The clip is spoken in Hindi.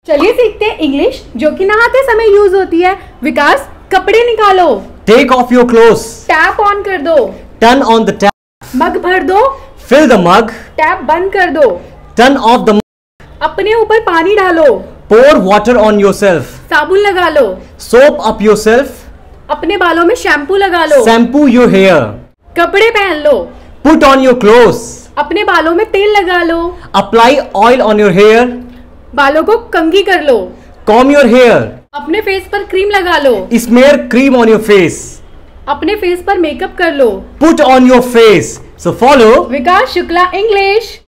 चलिए सीखते हैं इंग्लिश जो कि नहाते समय यूज होती है। विकास, कपड़े निकालो। Take off your clothes. Tap on कर दो। Turn on the tap. मग भर दो। Fill the mug. टैप बंद कर दो। Turn off the mug. अपने ऊपर पानी डालो। Pour water on yourself. साबुन लगा लो। Soap up yourself. अपने बालों में शैम्पू लगा लो। Shampoo your hair. कपड़े पहन लो। Put on your clothes. अपने बालों में तेल लगा लो। Apply oil on your hair. बालों को कंघी कर लो। Comb your hair. अपने फेस पर क्रीम लगा लो। Smear cream on your face. अपने फेस पर मेकअप कर लो। Put on your face. So follow Vikas Shukla English.